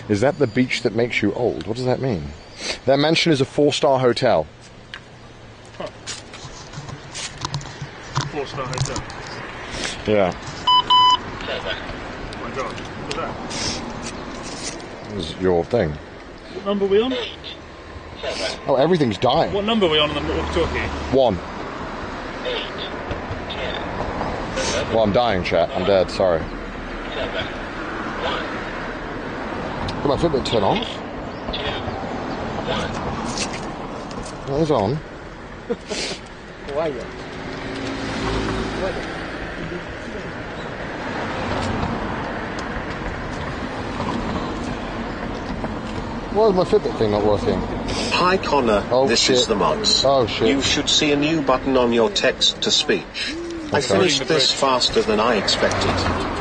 Is that the beach that makes you old? What does that mean? Their mansion is a 4-star hotel. Huh. 4-star hotel. Yeah. Oh my god, look at that. This is your thing. What number are we on? Oh, everything's dying. What number are we on the walkie-talkie? 1. Well, I'm dying, chat. I'm dead, sorry. Did my Fitbit turn off? Well, it's on. Why? Why is my Fitbit thing not working? Hi Connor, this shit. is the Mods. Oh shit. You should see a new button on your text-to-speech. I finished this faster than I expected.